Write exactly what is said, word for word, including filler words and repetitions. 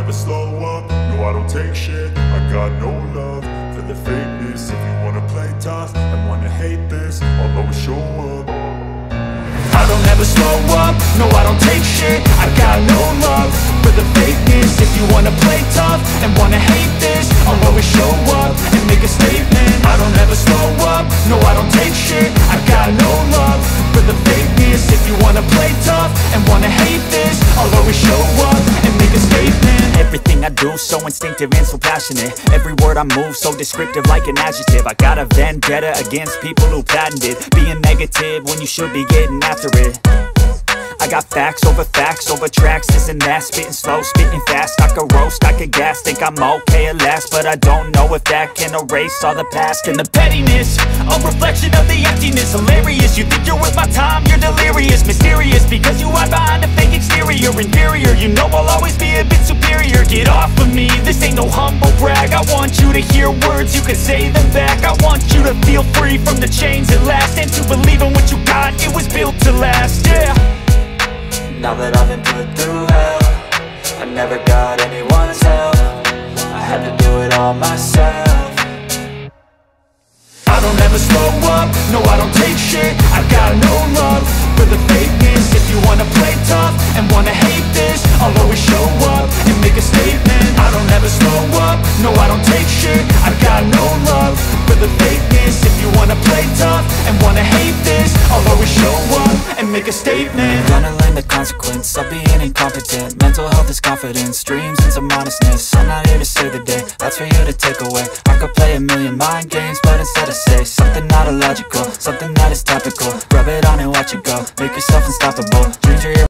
never slow up, no I don't take shit. I got no love for the fakeness. If you wanna play tough and wanna hate this, I'll always show up. I don't ever slow up, no I don't take shit. I got no love for the fakeness. If you wanna play tough and wanna hate this, I'll always show up and make a statement. I don't ever slow up, no I don't take shit. I got no love for the fakeness. If you wanna play tough and wanna hate this, I'll always show up and make a statement. Everything I do so instinctive and so passionate. Every word I move so descriptive like an adjective. I got a vendetta against people who patented being negative when you should be getting after it. I got facts over facts over tracks, this and that. Spitting slow, spitting fast, I could roast, I could gas. Think I'm okay at last, but I don't know if that can erase all the past. And the pettiness, a reflection of the emptiness. Hilarious, you think you're worth my time, you're delirious. Mysterious, because you hide behind a fake exterior. Inferior, you know I'll always be a bit superior. Get off of me, this ain't no humble brag. I want you to hear words, you can say them back. I want you to feel free from the chains at last, and to believe in what you got, it was built to last, yeah. Now that I've been put through hell, I never got anyone's help. I had to do it all myself. I don't ever slow up, no I don't take shit. I got no love for the fakeness. If you wanna play tough and wanna hate this, I'll always show up and make a statement. I don't ever slow up, no I don't take shit. I got no love for the fakeness. If you wanna play tough and wanna hate this, I'll always show up and make a statement. Gonna learn the consequence of being incompetent. Mental health is confidence, dreams and some honestness. I'm not here to save the day, that's for you to take away. I could play a million mind games, but instead I say something not illogical, something that is topical. Rub it on and watch it go, make yourself unstoppable. Dreams are